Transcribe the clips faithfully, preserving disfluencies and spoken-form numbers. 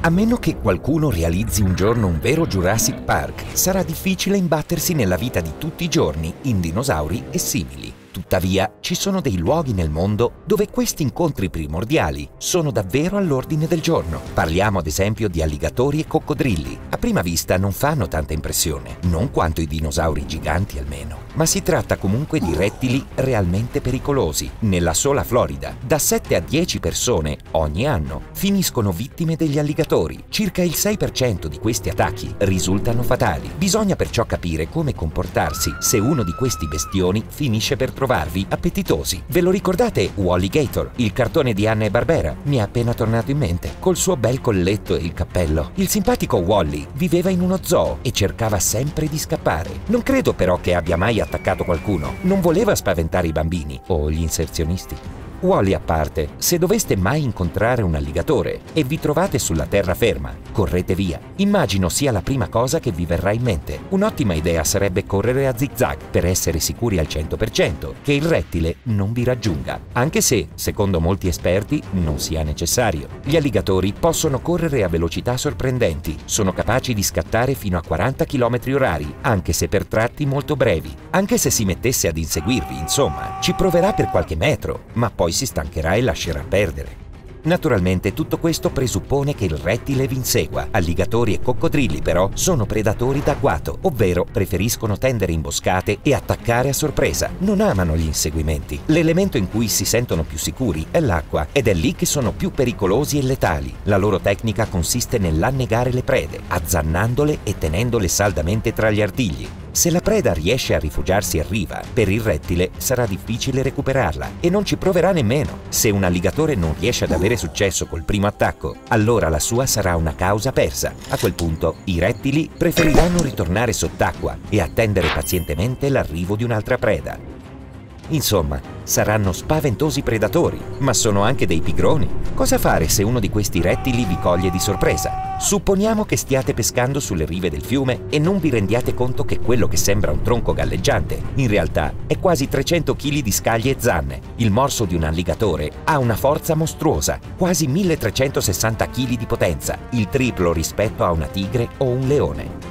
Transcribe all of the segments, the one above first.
A meno che qualcuno realizzi un giorno un vero Jurassic Park, sarà difficile imbattersi nella vita di tutti i giorni in dinosauri e simili. Tuttavia, ci sono dei luoghi nel mondo dove questi incontri primordiali sono davvero all'ordine del giorno. Parliamo ad esempio di alligatori e coccodrilli. A prima vista non fanno tanta impressione, non quanto i dinosauri giganti almeno. Ma si tratta comunque di rettili realmente pericolosi. Nella sola Florida, da sette a dieci persone ogni anno finiscono vittime degli alligatori. Circa il sei per cento di questi attacchi risultano fatali. Bisogna perciò capire come comportarsi se uno di questi bestioni finisce per trovarvi appetitosi. Ve lo ricordate Walligator, il cartone di Hanna-Barbera? Mi è appena tornato in mente, col suo bel colletto e il cappello. Il simpatico Wally viveva in uno zoo e cercava sempre di scappare. Non credo però che abbia mai attaccato qualcuno. Non voleva spaventare i bambini o gli inserzionisti. Wally a parte, se doveste mai incontrare un alligatore e vi trovate sulla terraferma, correte via. Immagino sia la prima cosa che vi verrà in mente. Un'ottima idea sarebbe correre a zig-zag per essere sicuri al cento per cento che il rettile non vi raggiunga, anche se, secondo molti esperti, non sia necessario. Gli alligatori possono correre a velocità sorprendenti, sono capaci di scattare fino a quaranta chilometri orari, anche se per tratti molto brevi. Anche se si mettesse ad inseguirvi, insomma, ci proverà per qualche metro, ma poi si stancherà e lascerà perdere. Naturalmente tutto questo presuppone che il rettile vi insegua. Alligatori e coccodrilli però sono predatori d'agguato, ovvero preferiscono tendere imboscate e attaccare a sorpresa. Non amano gli inseguimenti. L'elemento in cui si sentono più sicuri è l'acqua ed è lì che sono più pericolosi e letali. La loro tecnica consiste nell'annegare le prede, azzannandole e tenendole saldamente tra gli artigli. Se la preda riesce a rifugiarsi a riva, per il rettile sarà difficile recuperarla e non ci proverà nemmeno. Se un alligatore non riesce ad avere successo col primo attacco, allora la sua sarà una causa persa. A quel punto i rettili preferiranno ritornare sott'acqua e attendere pazientemente l'arrivo di un'altra preda. Insomma, saranno spaventosi predatori, ma sono anche dei pigroni. Cosa fare se uno di questi rettili vi coglie di sorpresa? Supponiamo che stiate pescando sulle rive del fiume e non vi rendiate conto che quello che sembra un tronco galleggiante, in realtà è quasi trecento chili di scaglie e zanne. Il morso di un alligatore ha una forza mostruosa, quasi milletrecentosessanta chili di potenza, il triplo rispetto a una tigre o un leone.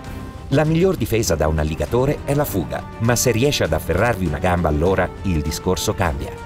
La miglior difesa da un alligatore è la fuga, ma se riesce ad afferrarvi una gamba allora il discorso cambia.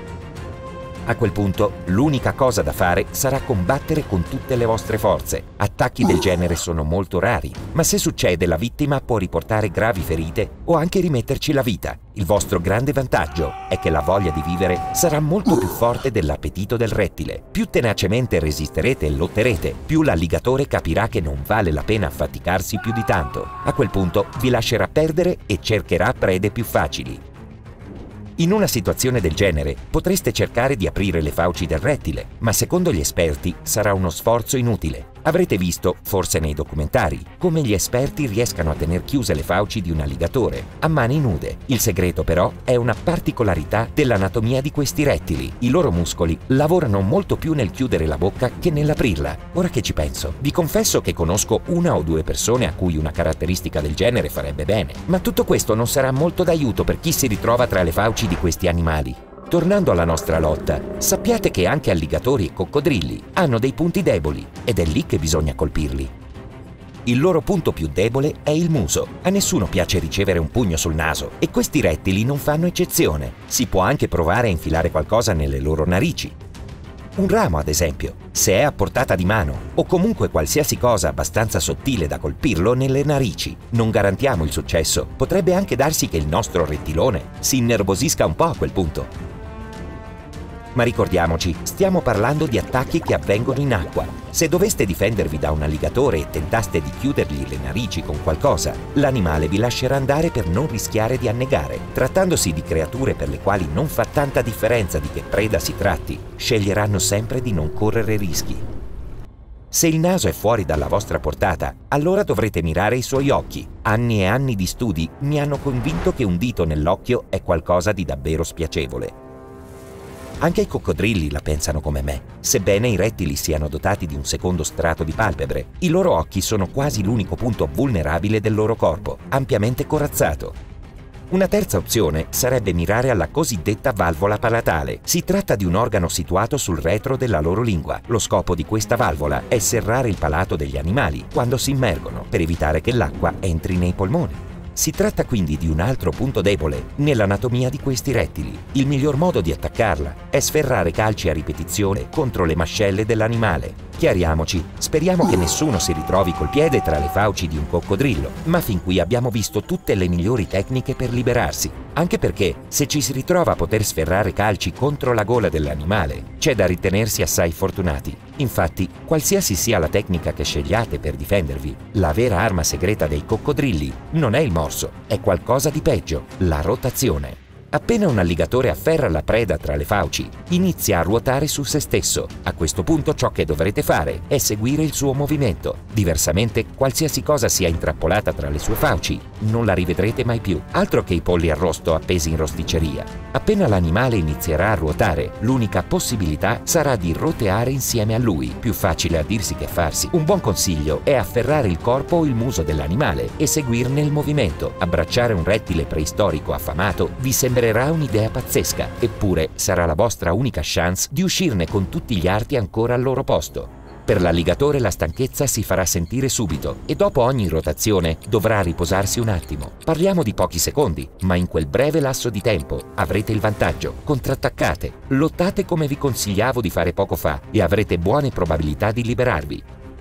A quel punto l'unica cosa da fare sarà combattere con tutte le vostre forze. Attacchi del genere sono molto rari, ma se succede la vittima può riportare gravi ferite o anche rimetterci la vita. Il vostro grande vantaggio è che la voglia di vivere sarà molto più forte dell'appetito del rettile. Più tenacemente resisterete e lotterete, più l'alligatore capirà che non vale la pena affaticarsi più di tanto. A quel punto vi lascerà perdere e cercherà prede più facili. In una situazione del genere potreste cercare di aprire le fauci del rettile, ma secondo gli esperti sarà uno sforzo inutile. Avrete visto, forse nei documentari, come gli esperti riescano a tener chiuse le fauci di un alligatore a mani nude. Il segreto però è una particolarità dell'anatomia di questi rettili. I loro muscoli lavorano molto più nel chiudere la bocca che nell'aprirla. Ora che ci penso, vi confesso che conosco una o due persone a cui una caratteristica del genere farebbe bene, ma tutto questo non sarà molto d'aiuto per chi si ritrova tra le fauci di questi animali. Tornando alla nostra lotta, sappiate che anche alligatori e coccodrilli hanno dei punti deboli ed è lì che bisogna colpirli. Il loro punto più debole è il muso. A nessuno piace ricevere un pugno sul naso e questi rettili non fanno eccezione. Si può anche provare a infilare qualcosa nelle loro narici. Un ramo, ad esempio, se è a portata di mano, o comunque qualsiasi cosa abbastanza sottile da colpirlo nelle narici. Non garantiamo il successo. Potrebbe anche darsi che il nostro rettilone si innervosisca un po' a quel punto. Ma ricordiamoci, stiamo parlando di attacchi che avvengono in acqua. Se doveste difendervi da un alligatore e tentaste di chiudergli le narici con qualcosa, l'animale vi lascerà andare per non rischiare di annegare. Trattandosi di creature per le quali non fa tanta differenza di che preda si tratti, sceglieranno sempre di non correre rischi. Se il naso è fuori dalla vostra portata, allora dovrete mirare i suoi occhi. Anni e anni di studi mi hanno convinto che un dito nell'occhio è qualcosa di davvero spiacevole. Anche i coccodrilli la pensano come me. Sebbene i rettili siano dotati di un secondo strato di palpebre, i loro occhi sono quasi l'unico punto vulnerabile del loro corpo, ampiamente corazzato. Una terza opzione sarebbe mirare alla cosiddetta valvola palatale. Si tratta di un organo situato sul retro della loro lingua. Lo scopo di questa valvola è serrare il palato degli animali quando si immergono, per evitare che l'acqua entri nei polmoni. Si tratta quindi di un altro punto debole nell'anatomia di questi rettili. Il miglior modo di attaccarla è sferrare calci a ripetizione contro le mascelle dell'animale. Chiariamoci, speriamo che nessuno si ritrovi col piede tra le fauci di un coccodrillo, ma fin qui abbiamo visto tutte le migliori tecniche per liberarsi. Anche perché, se ci si ritrova a poter sferrare calci contro la gola dell'animale, c'è da ritenersi assai fortunati. Infatti, qualsiasi sia la tecnica che scegliate per difendervi, la vera arma segreta dei coccodrilli non è il morso, è qualcosa di peggio, la rotazione. Appena un alligatore afferra la preda tra le fauci, inizia a ruotare su se stesso. A questo punto ciò che dovrete fare è seguire il suo movimento. Diversamente, qualsiasi cosa sia intrappolata tra le sue fauci, non la rivedrete mai più. Altro che i polli arrosto appesi in rosticceria. Appena l'animale inizierà a ruotare, l'unica possibilità sarà di roteare insieme a lui. Più facile a dirsi che farsi. Un buon consiglio è afferrare il corpo o il muso dell'animale e seguirne il movimento. Abbracciare un rettile preistorico affamato vi sembra Sembrerà un'idea pazzesca, eppure sarà la vostra unica chance di uscirne con tutti gli arti ancora al loro posto. Per l'alligatore la stanchezza si farà sentire subito e dopo ogni rotazione dovrà riposarsi un attimo. Parliamo di pochi secondi, ma in quel breve lasso di tempo avrete il vantaggio. Contrattaccate, lottate come vi consigliavo di fare poco fa e avrete buone probabilità di liberarvi.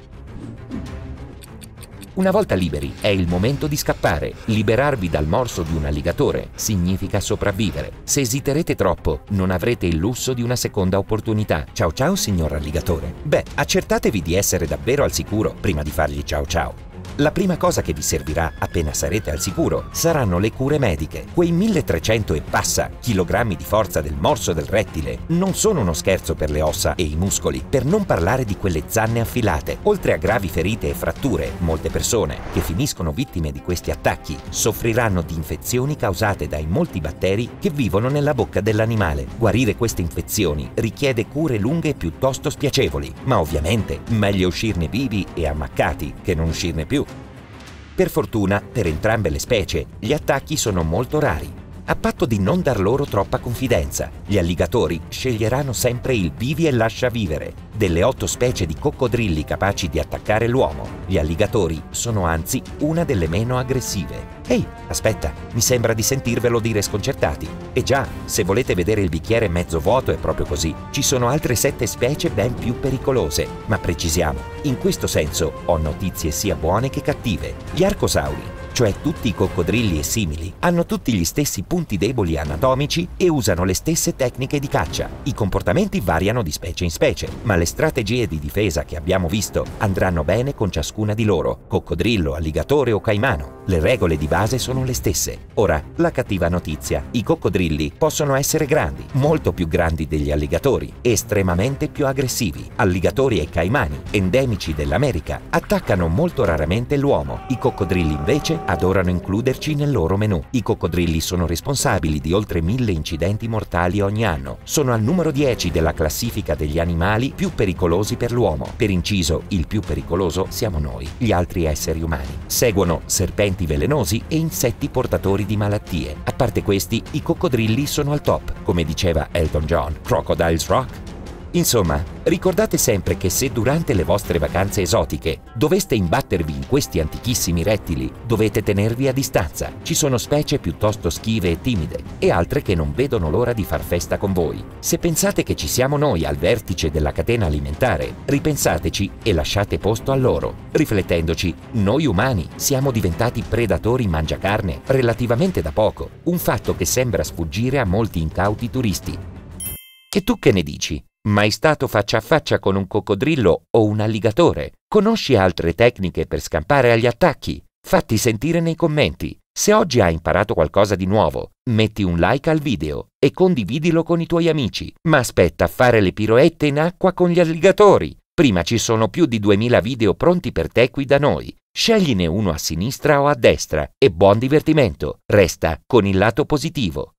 Una volta liberi, è il momento di scappare. Liberarvi dal morso di un alligatore significa sopravvivere. Se esiterete troppo, non avrete il lusso di una seconda opportunità. Ciao ciao, signor alligatore. Beh, accertatevi di essere davvero al sicuro prima di fargli ciao ciao. La prima cosa che vi servirà appena sarete al sicuro saranno le cure mediche. Quei milletrecento e passa chilogrammi di forza del morso del rettile non sono uno scherzo per le ossa e i muscoli, per non parlare di quelle zanne affilate. Oltre a gravi ferite e fratture, molte persone che finiscono vittime di questi attacchi soffriranno di infezioni causate dai molti batteri che vivono nella bocca dell'animale. Guarire queste infezioni richiede cure lunghe e piuttosto spiacevoli, ma ovviamente meglio uscirne vivi e ammaccati che non uscirne più. Per fortuna, per entrambe le specie, gli attacchi sono molto rari, a patto di non dar loro troppa confidenza. Gli alligatori sceglieranno sempre il vivi e lascia vivere. Delle otto specie di coccodrilli capaci di attaccare l'uomo, gli alligatori sono anzi una delle meno aggressive. Ehi, aspetta, mi sembra di sentirvelo dire sconcertati. E già, se volete vedere il bicchiere mezzo vuoto è proprio così. Ci sono altre sette specie ben più pericolose. Ma precisiamo, in questo senso ho notizie sia buone che cattive. Gli arcosauri, cioè tutti i coccodrilli e simili, hanno tutti gli stessi punti deboli anatomici e usano le stesse tecniche di caccia. I comportamenti variano di specie in specie, ma le strategie di difesa che abbiamo visto andranno bene con ciascuna di loro, coccodrillo, alligatore o caimano. Le regole di base sono le stesse. Ora, la cattiva notizia: i coccodrilli possono essere grandi, molto più grandi degli alligatori, estremamente più aggressivi. Alligatori e caimani, endemici dell'America, attaccano molto raramente l'uomo. I coccodrilli invece adorano includerci nel loro menù. I coccodrilli sono responsabili di oltre mille incidenti mortali ogni anno. Sono al numero dieci della classifica degli animali più pericolosi per l'uomo. Per inciso, il più pericoloso siamo noi, gli altri esseri umani. Seguono serpenti velenosi e insetti portatori di malattie. A parte questi, i coccodrilli sono al top, come diceva Elton John, Crocodile's Rock. Insomma, ricordate sempre che se durante le vostre vacanze esotiche doveste imbattervi in questi antichissimi rettili, dovete tenervi a distanza. Ci sono specie piuttosto schive e timide e altre che non vedono l'ora di far festa con voi. Se pensate che ci siamo noi al vertice della catena alimentare, ripensateci e lasciate posto a loro. Riflettendoci, noi umani siamo diventati predatori mangiacarne relativamente da poco, un fatto che sembra sfuggire a molti incauti turisti. E tu che ne dici? Mai stato faccia a faccia con un coccodrillo o un alligatore? Conosci altre tecniche per scampare agli attacchi? Fatti sentire nei commenti. Se oggi hai imparato qualcosa di nuovo, metti un like al video e condividilo con i tuoi amici. Ma aspetta a fare le piroette in acqua con gli alligatori. Prima ci sono più di duemila video pronti per te qui da noi. Scegliene uno a sinistra o a destra e buon divertimento. Resta con il lato positivo.